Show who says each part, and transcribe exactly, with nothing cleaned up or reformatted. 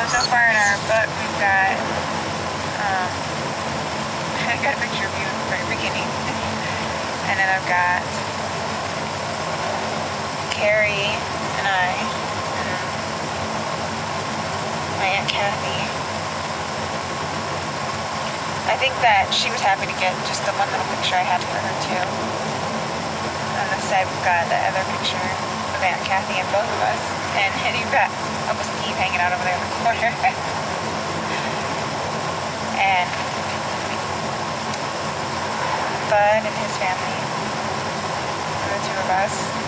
Speaker 1: so far in our book, we've got, um, I got a picture of you at the very beginning. And then I've got Carrie and I, and my Aunt Kathy. I think that she was happy to get just the one little picture I had for her too. On the side we've got the other picture of Aunt Kathy and both of us. And, and you've got Uncle Steve hanging out over there in the corner. And Bud and his family. The two of us.